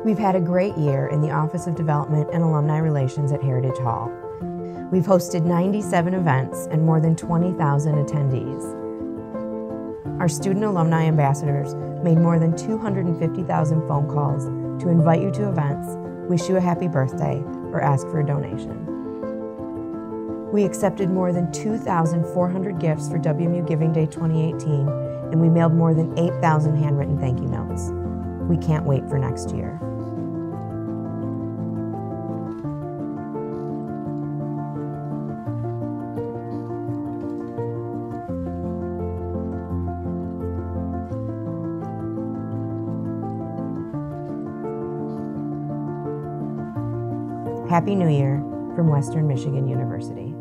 We've had a great year in the Office of Development and Alumni Relations at Heritage Hall. We've hosted 97 events and more than 20,000 attendees. Our student alumni ambassadors made more than 250,000 phone calls to invite you to events, wish you a happy birthday, or ask for a donation. We accepted more than 2,400 gifts for WMU Giving Day 2018, and we mailed more than 8,000 handwritten thank you notes. We can't wait for next year. Happy New Year from Western Michigan University.